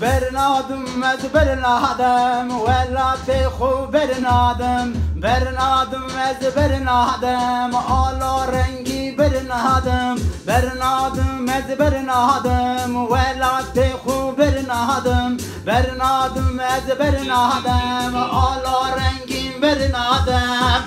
برنادم از برنادم ولات خوب برنادم برنادم از برنادم آلا رنگی برنادم برنادم از برنادم ولات خوب برنادم برنادم از برنادم آلا رنگی برنادم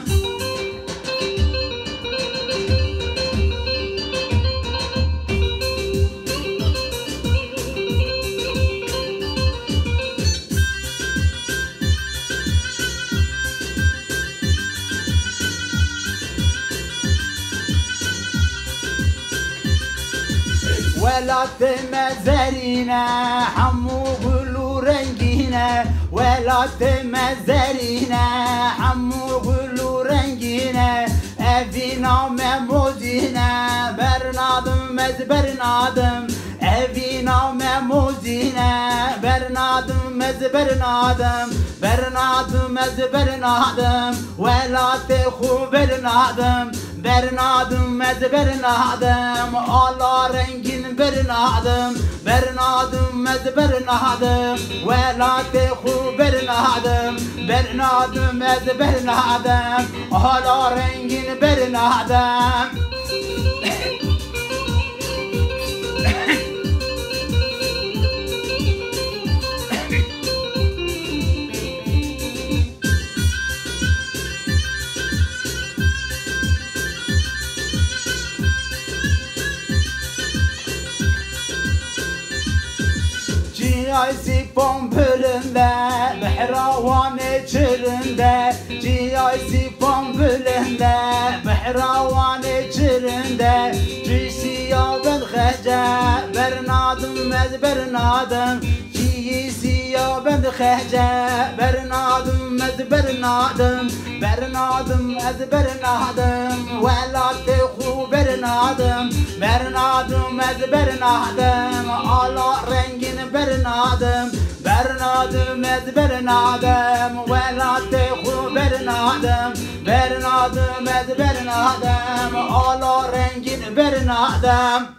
ولات مزارينا حمو قلو رنجينا ولات مزارينا حمو قلو رنجينا أفينا مموزينا برنادم مز برنادم أفينا مموزينا برنادم مز برنادم برنادم مز برنادم ولات خو برنادم برنادم از برنادم آلا رنگین برنادم برنادم از برنادم ولات خوب برنادم برنادم از برنادم آلا رنگین برنادم Ciyaysi pompülünde, behravane çırında Ciyaysi pompülünde, behravane çırında Ciysiya ben khece, bernadım ez bernadım Ciysiya ben khece, bernadım ez bernadım Bernadım ez bernadım, velat khu bernadım Bernadım ez bernadım, ala rengin برنادم برنادم از برنادم ولات خو برنادم برنادم از برنادم آلا رنگین برنادم